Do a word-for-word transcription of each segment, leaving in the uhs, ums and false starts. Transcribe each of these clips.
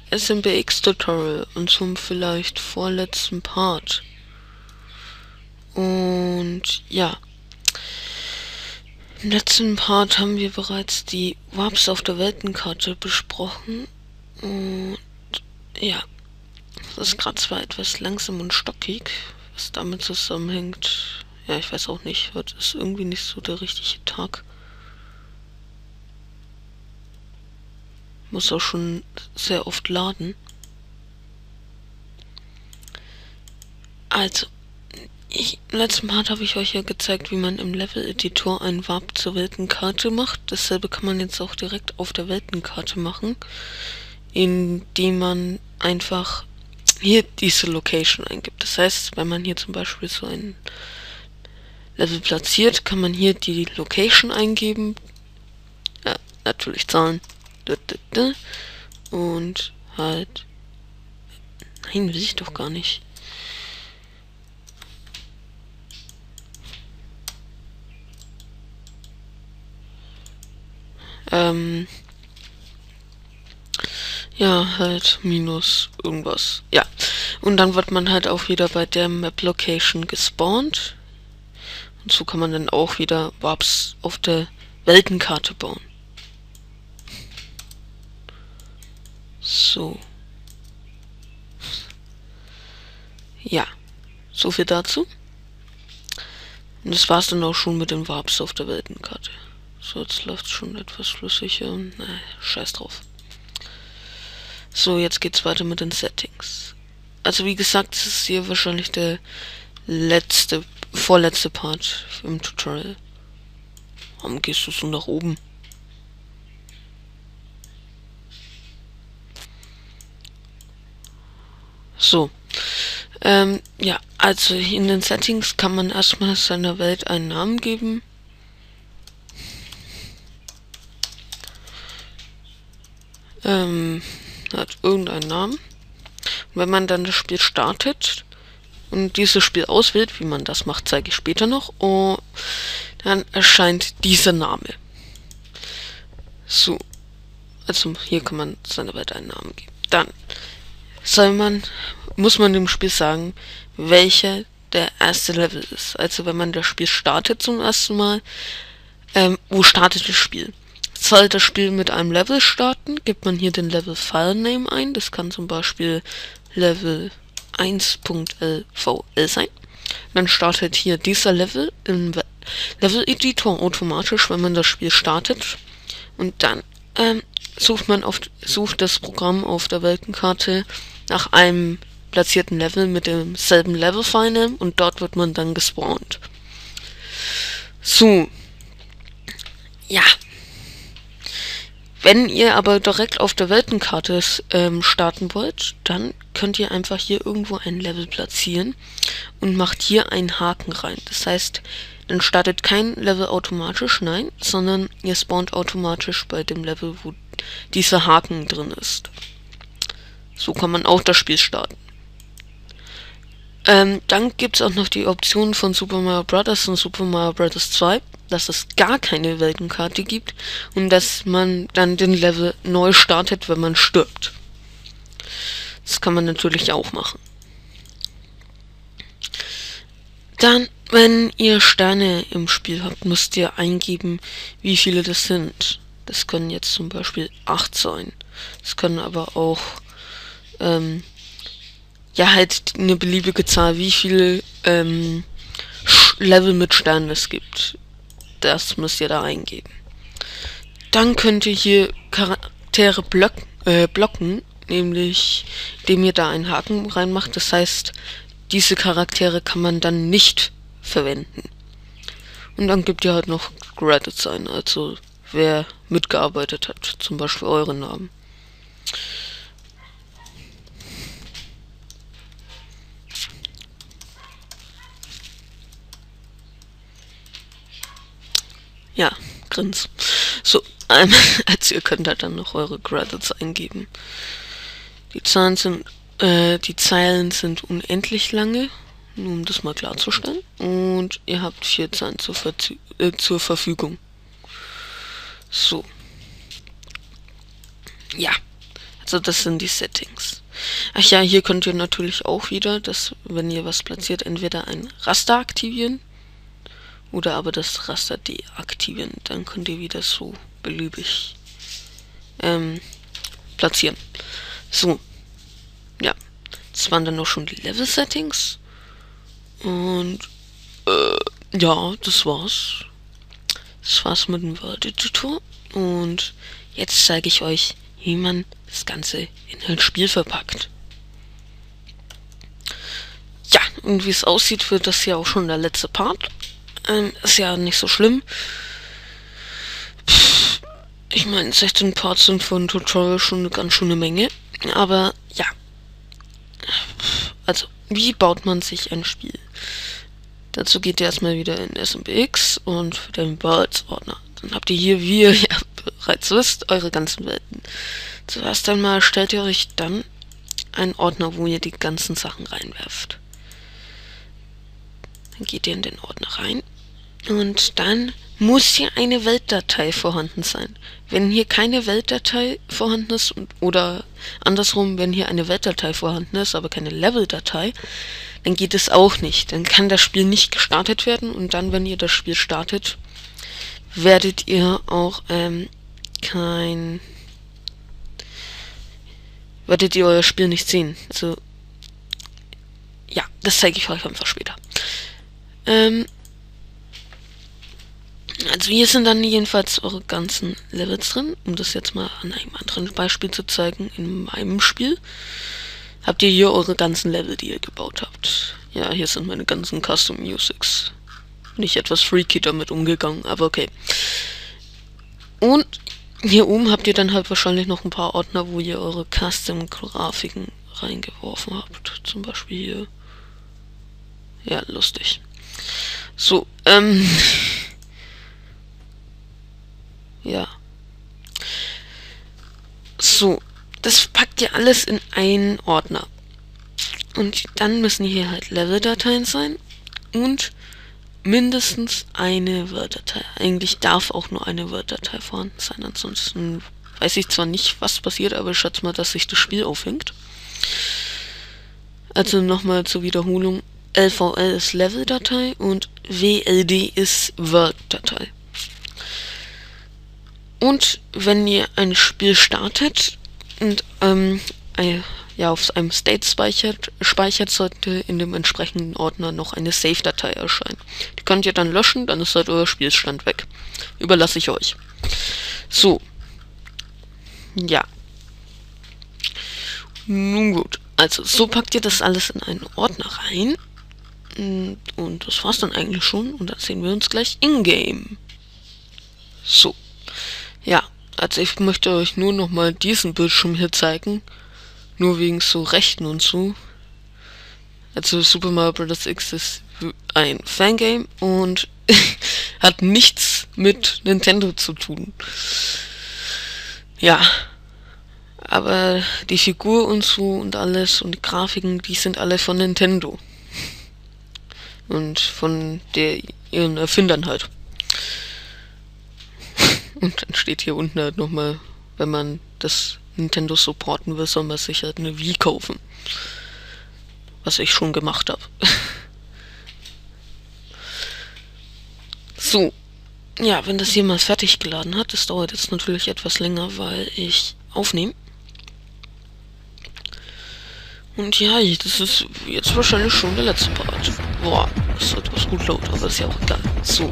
S M B X-Tutorial und zum vielleicht vorletzten Part. Und ja, im letzten Part haben wir bereits die Warps auf der Weltenkarte besprochen. Und ja, das ist gerade zwar etwas langsam und stockig, was damit zusammenhängt. Ja, ich weiß auch nicht, heute ist irgendwie nicht so der richtige Tag. Muss auch schon sehr oft laden. Also, ich, im letzten Part habe ich euch ja gezeigt, wie man im Level-Editor einen Warp zur Weltenkarte macht. Dasselbe kann man jetzt auch direkt auf der Weltenkarte machen, indem man einfach hier diese Location eingibt. Das heißt, wenn man hier zum Beispiel so ein Level platziert, kann man hier die Location eingeben. Ja, natürlich Zahlen. Und halt... Nein, will ich doch gar nicht. Ähm... Ja, halt minus irgendwas. Ja. Und dann wird man halt auch wieder bei der Map Location gespawnt. Und so kann man dann auch wieder Warps auf der Weltenkarte bauen. So. Ja. So viel dazu. Und das war's dann auch schon mit den Warps auf der Weltenkarte. So, jetzt läuft es schon etwas flüssiger. Na, scheiß drauf. So, jetzt geht's weiter mit den Settings. Also wie gesagt, das ist hier wahrscheinlich der letzte, vorletzte Part im Tutorial. Warum gehst du so nach oben? So. Ähm, ja, also in den Settings kann man erstmal seiner Welt einen Namen geben. Ähm, hat irgendeinen Namen. Und wenn man dann das Spiel startet und dieses Spiel auswählt, wie man das macht, zeige ich später noch, und dann erscheint dieser Name. So. Also hier kann man seiner Welt einen Namen geben. Dann soll man, muss man dem Spiel sagen, welcher der erste Level ist. Also wenn man das Spiel startet zum ersten Mal, ähm, wo startet das Spiel? Soll das Spiel mit einem Level starten, gibt man hier den Level File Name ein. Das kann zum Beispiel Level eins Punkt L V L sein. Dann startet hier dieser Level im Level Editor automatisch, wenn man das Spiel startet. Und dann ähm, sucht man auf, sucht das Programm auf der Weltenkarte nach einem platzierten Level mit demselben Level-File und dort wird man dann gespawnt. So. Ja. Wenn ihr aber direkt auf der Weltenkarte ähm, starten wollt, dann könnt ihr einfach hier irgendwo ein Level platzieren und macht hier einen Haken rein. Das heißt, dann startet kein Level automatisch, nein, sondern ihr spawnt automatisch bei dem Level, wo dieser Haken drin ist. So kann man auch das Spiel starten. Ähm, dann gibt es auch noch die Option von Super Mario Bros. Und Super Mario Bros. zwei, dass es gar keine Weltenkarte gibt und dass man dann den Level neu startet, wenn man stirbt. Das kann man natürlich auch machen. Dann, wenn ihr Sterne im Spiel habt, müsst ihr eingeben, wie viele das sind. Das können jetzt zum Beispiel acht sein. Das können aber auch ähm, ja, halt eine beliebige Zahl, wie viele ähm, Level mit Sternen es gibt. Das müsst ihr da eingeben. Dann könnt ihr hier Charaktere block, äh, blocken, nämlich indem ihr da einen Haken reinmacht. Das heißt, diese Charaktere kann man dann nicht verwenden. Und dann gibt ihr halt noch Credits ein, also wer mitgearbeitet hat, zum Beispiel euren Namen. Ja, grins. So, ähm, also ihr könnt halt dann noch eure Credits eingeben. Die Zahlen sind, äh, die Zeilen sind unendlich lange, nur um das mal klarzustellen. Und ihr habt vier Zeilen zur, äh, zur Verfügung. So. Ja. Jetzt Also das sind die Settings. Ach ja, hier könnt ihr natürlich auch wieder, dass, wenn ihr was platziert, entweder ein Raster aktivieren oder aber das Raster deaktivieren. Dann könnt ihr wieder so beliebig ähm, platzieren. So, ja, das waren dann auch schon die Level-Settings. Und äh, ja, das war's. Das war's mit dem Word-Editor. Und jetzt zeige ich euch, wie man das Ganze in ein Spiel verpackt. Ja, und wie es aussieht, wird das ja auch schon der letzte Part. Ähm, ist ja nicht so schlimm. Pff, ich meine, sechzehn Parts sind von Tutorial schon eine ganz schöne Menge. Aber ja. Also, wie baut man sich ein Spiel? Dazu geht ihr erstmal wieder in S M B X und für den Worlds-Ordner. Dann habt ihr hier, wie ihr ja bereits wisst, eure ganzen Welten. Zuerst einmal stellt ihr euch dann einen Ordner, wo ihr die ganzen Sachen reinwerft. Dann geht ihr in den Ordner rein und dann muss hier eine Weltdatei vorhanden sein. Wenn hier keine Weltdatei vorhanden ist oder andersrum, wenn hier eine Weltdatei vorhanden ist, aber keine Leveldatei, dann geht es auch nicht. Dann kann das Spiel nicht gestartet werden und dann, wenn ihr das Spiel startet, werdet ihr auch ähm, kein werdet ihr euer Spiel nicht sehen. Also ja, das zeige ich euch einfach später. Ähm, also hier sind dann jedenfalls eure ganzen Levels drin, um das jetzt mal an einem anderen Beispiel zu zeigen. In meinem Spiel habt ihr hier eure ganzen Level, die ihr gebaut habt. Ja, hier sind meine ganzen Custom Musics. Bin ich etwas freaky damit umgegangen, aber okay. Und hier oben habt ihr dann halt wahrscheinlich noch ein paar Ordner, wo ihr eure Custom-Grafiken reingeworfen habt. Zum Beispiel hier. Ja, lustig. So, ähm... ja. So, das packt ihr alles in einen Ordner. Und dann müssen hier halt Level-Dateien sein und mindestens eine Word-Datei. Eigentlich darf auch nur eine Word-Datei vorhanden sein, ansonsten weiß ich zwar nicht, was passiert, aber ich schätze mal, dass sich das Spiel aufhängt. Also nochmal zur Wiederholung, L V L ist Level-Datei und W L D ist Word-Datei. Und wenn ihr ein Spiel startet und ähm, ein, ja, auf einem State speichert, speichert, sollte in dem entsprechenden Ordner noch eine Save-Datei erscheinen. Die könnt ihr dann löschen, dann ist halt euer Spielstand weg. Überlasse ich euch. So. Ja. Nun gut. Also, so packt ihr das alles in einen Ordner rein. Und das war's dann eigentlich schon. Und dann sehen wir uns gleich in-game. So. Ja, also ich möchte euch nur nochmal diesen Bildschirm hier zeigen. Nur wegen so Rechten und so. Also Super Mario Bros. X ist ein Fangame und hat nichts mit Nintendo zu tun. Ja. Aber die Figur und so und alles und die Grafiken, die sind alle von Nintendo. Und von der, ihren Erfindern halt. Und dann steht hier unten halt nochmal, wenn man das Nintendo supporten will, soll man sich halt eine Wii kaufen. Was ich schon gemacht habe. So. Ja, wenn das hier mal fertig geladen hat, das dauert jetzt natürlich etwas länger, weil ich aufnehme. Und ja, das ist jetzt wahrscheinlich schon der letzte Part. Boah, das ist etwas gut laut, aber ist ja auch egal. So.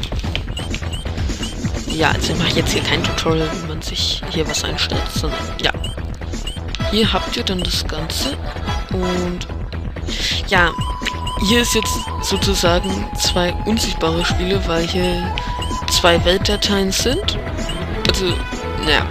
Ja, also ich mache jetzt hier kein Tutorial, wie man sich hier was einstellt, sondern ja. Hier habt ihr dann das Ganze und ja, hier ist jetzt sozusagen zwei unsichtbare Spiele, weil hier zwei Weltdateien sind. Also, naja.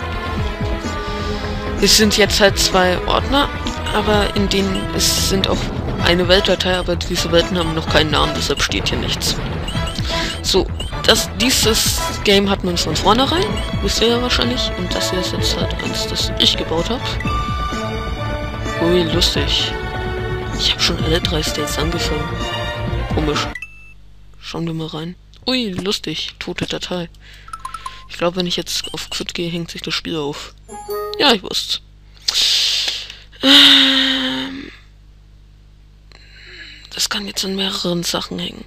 Es sind jetzt halt zwei Ordner, aber in denen es sind auch eine Weltdatei, aber diese Welten haben noch keinen Namen, deshalb steht hier nichts. So, das, dieses Game hat man von vornherein, wisst ihr ja wahrscheinlich. Und das hier ist jetzt halt eins, das ich gebaut habe. Ui, lustig. Ich habe schon alle drei States angefangen. Komisch. Schauen wir mal rein. Ui, lustig. Tote Datei. Ich glaube, wenn ich jetzt auf Quit gehe, hängt sich das Spiel auf. Ja, ich wusste. Ähm, das kann jetzt an mehreren Sachen hängen.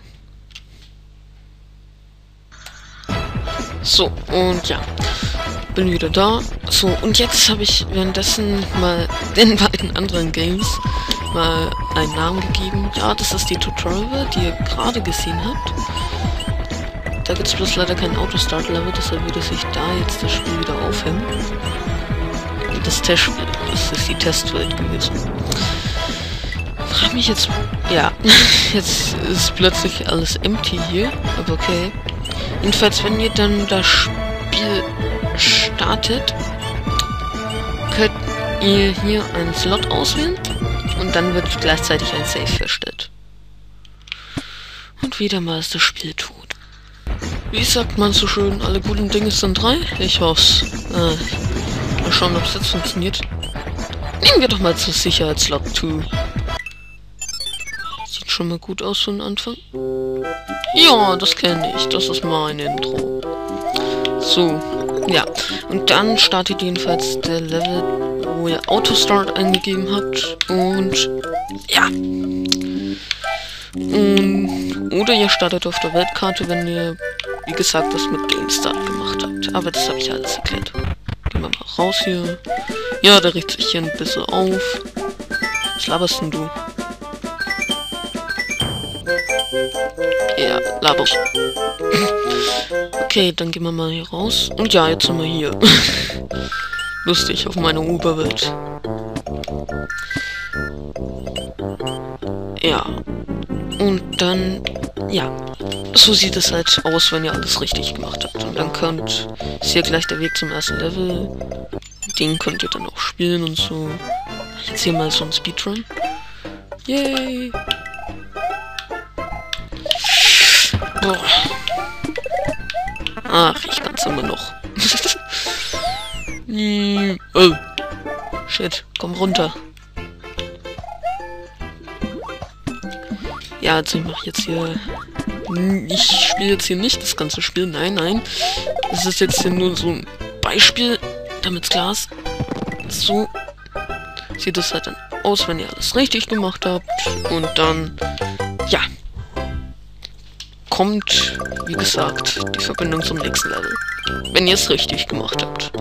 So, und ja. Bin wieder da. So, und jetzt habe ich währenddessen mal den beiden anderen Games mal einen Namen gegeben. Ja, das ist die Tutorial, die ihr gerade gesehen habt. Da gibt es bloß leider kein Autostart-Level, deshalb würde sich da jetzt das Spiel wieder aufhängen. Das Testspiel, das ist die Testwelt gewesen. Frag mich jetzt... Ja, jetzt ist plötzlich alles empty hier, aber okay. Jedenfalls, wenn ihr dann das Spiel startet, könnt ihr hier einen Slot auswählen und dann wird gleichzeitig ein Save erstellt. Und wieder mal ist das Spiel tot. Wie sagt man so schön, alle guten Dinge sind drei? Ich hoff's. Äh, mal schauen, ob es jetzt funktioniert. Nehmen wir doch mal zur Sicherheit Slot zwei. Sieht schon mal gut aus für den Anfang. Ja, das kenne ich. Das ist mein Intro. So, ja. Und dann startet jedenfalls der Level, wo ihr Autostart eingegeben habt. Und ja. Und, oder ihr startet auf der Weltkarte, wenn ihr, wie gesagt, was mit Game Start gemacht habt. Aber das habe ich alles erklärt. Gehen wir mal raus hier. Ja, der regt sich hier ein bisschen auf. Was laberst denn du? Ja, laber. Okay, dann gehen wir mal hier raus. Und ja, jetzt sind wir hier. Lustig, auf meiner Oberwelt. Ja. Und dann, ja. So sieht es halt aus, wenn ihr alles richtig gemacht habt. Und dann könnt, ist hier gleich der Weg zum ersten Level. Den könnt ihr dann auch spielen und so. Jetzt hier mal so ein Speedrun. Yay! Boah. Ach, ich kann's immer noch. Oh. Shit, komm runter. Ja, also ich mache jetzt hier... Ich spiele jetzt hier nicht das ganze Spiel. Nein, nein. Das ist jetzt hier nur so ein Beispiel, damit's klar ist. So sieht es halt dann aus, wenn ihr alles richtig gemacht habt. Und dann... Ja. Kommt, wie gesagt, die Verbindung zum nächsten Level. Wenn ihr es richtig gemacht habt.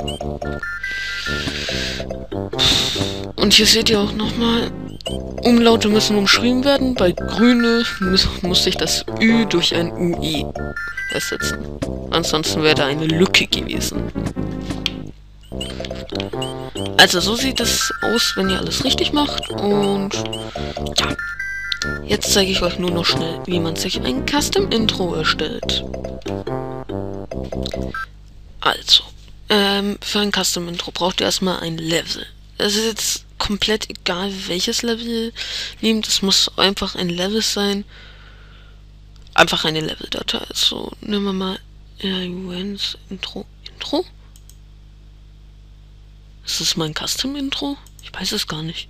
Und hier seht ihr auch nochmal, Umlaute müssen umschrieben werden. Bei Grüne muss, muss sich das Ü durch ein U E ersetzen. Ansonsten wäre da eine Lücke gewesen. Also so sieht es aus, wenn ihr alles richtig macht. Und ja. Jetzt zeige ich euch nur noch schnell, wie man sich ein Custom-Intro erstellt. Also, ähm, für ein Custom-Intro braucht ihr erstmal ein Level. Es ist jetzt komplett egal, welches Level ihr nehmt. Es muss einfach ein Level sein. Einfach eine Level-Datei. Also, nehmen wir mal Events Intro. Intro? Ist das mein Custom-Intro? Ich weiß es gar nicht.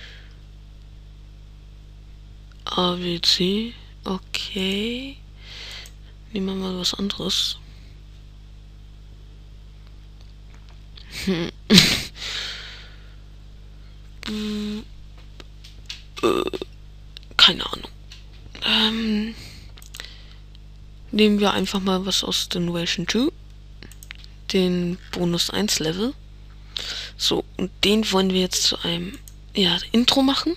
A, B, C, okay. Nehmen wir mal was anderes. Hm. äh, keine Ahnung. Ähm, nehmen wir einfach mal was aus Generation zwei. Den Bonus eins Level. So, und den wollen wir jetzt zu einem, ja, Intro machen.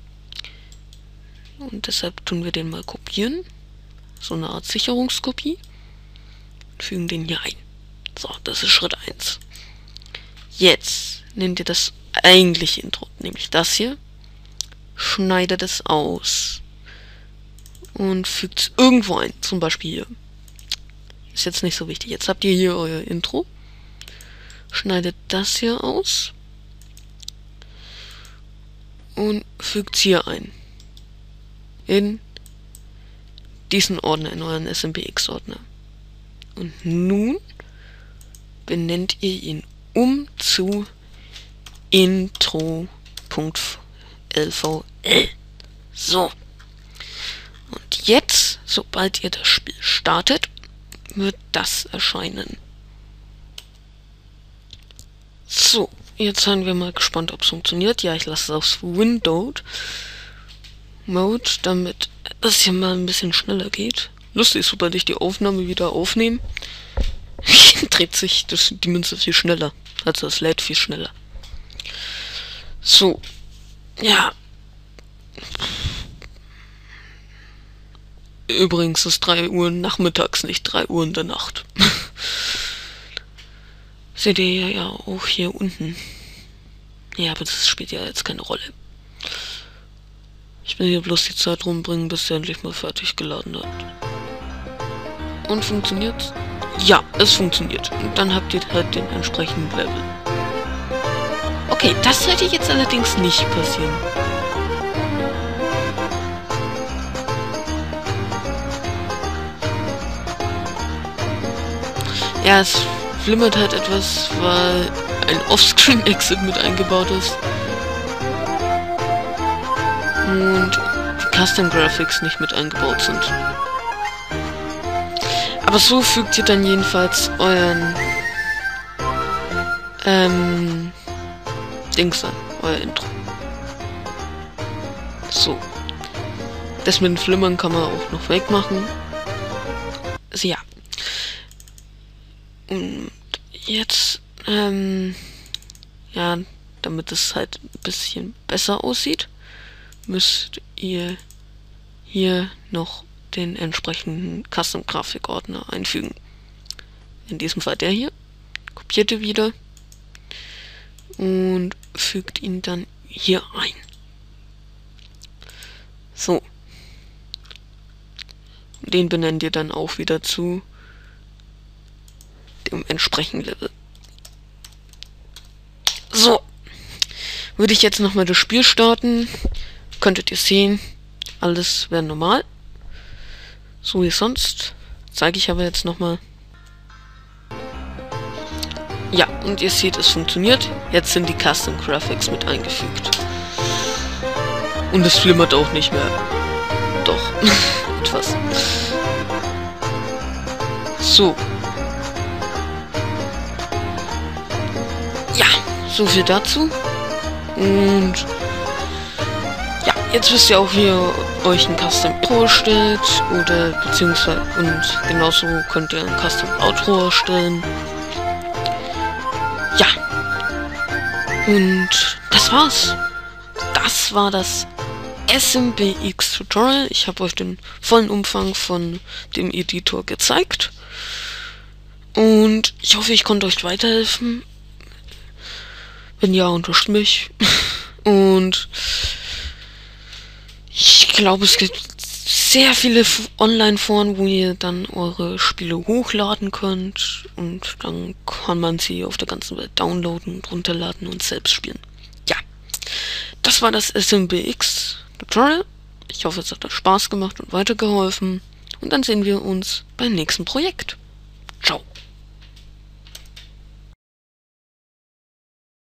Und deshalb tun wir den mal kopieren. So eine Art Sicherungskopie. Und fügen den hier ein. So, das ist Schritt eins. Jetzt nehmt ihr das eigentliche Intro, nämlich das hier. Schneidet es aus. Und fügt es irgendwo ein. Zum Beispiel hier. Ist jetzt nicht so wichtig. Jetzt habt ihr hier euer Intro. Schneidet das hier aus. Und fügt es hier ein. In diesen Ordner, in euren S M B X-Ordner. Und nun benennt ihr ihn um zu intro punkt L V L. So. Und jetzt, sobald ihr das Spiel startet, wird das erscheinen. So. jetzt seien wir mal gespannt, ob es funktioniert. Ja, ich lasse es auf Windowed Mode, damit das hier mal ein bisschen schneller geht. Lustig, sobald ich die Aufnahme wieder aufnehme, dreht sich das, die Münze viel schneller. Also es lädt viel schneller. So. Ja. Übrigens ist drei Uhr nachmittags, nicht drei Uhr in der Nacht. Seht ihr ja auch hier unten. Ja, aber das spielt ja jetzt keine Rolle. Ich will hier bloß die Zeit rumbringen, bis er endlich mal fertig geladen hat. Und funktioniert's? Ja, es funktioniert. Und dann habt ihr halt den entsprechenden Level. Okay, das sollte jetzt allerdings nicht passieren. Ja, es flimmert halt etwas, weil ein Offscreen-Exit mit eingebaut ist. Und die Custom Graphics nicht mit eingebaut sind. Aber so fügt ihr dann jedenfalls euren ähm, Dings an, euer Intro. So. Das mit dem Flimmern kann man auch noch wegmachen. Also ja. Und jetzt, ähm, ja, damit es halt ein bisschen besser aussieht, müsst ihr hier noch den entsprechenden Custom-Grafik-Ordner einfügen. In diesem Fall der hier. Kopiert ihr wieder und fügt ihn dann hier ein. So. Den benennt ihr dann auch wieder zu dem entsprechenden Level. So. Würde ich jetzt nochmal das Spiel starten, könntet ihr sehen, alles wäre normal. So wie sonst. Zeige ich aber jetzt nochmal. Ja, und ihr seht, es funktioniert. Jetzt sind die Custom Graphics mit eingefügt. Und es flimmert auch nicht mehr. Doch. Etwas. So. Ja, so viel dazu. Und ja, jetzt wisst ihr auch, wie ihr euch ein Custom Intro erstellt oder beziehungsweise und genauso könnt ihr ein Custom Outro erstellen. Ja. Und das war's. Das war das S M B X Tutorial. Ich habe euch den vollen Umfang von dem Editor gezeigt. Und ich hoffe, ich konnte euch weiterhelfen. Wenn ja, unterstützt mich. Und ich glaube, es gibt sehr viele Online-Foren, wo ihr dann eure Spiele hochladen könnt. Und dann kann man sie auf der ganzen Welt downloaden und runterladen und selbst spielen. Ja, das war das S M B X Tutorial. Ich hoffe, es hat euch Spaß gemacht und weitergeholfen. Und dann sehen wir uns beim nächsten Projekt. Ciao.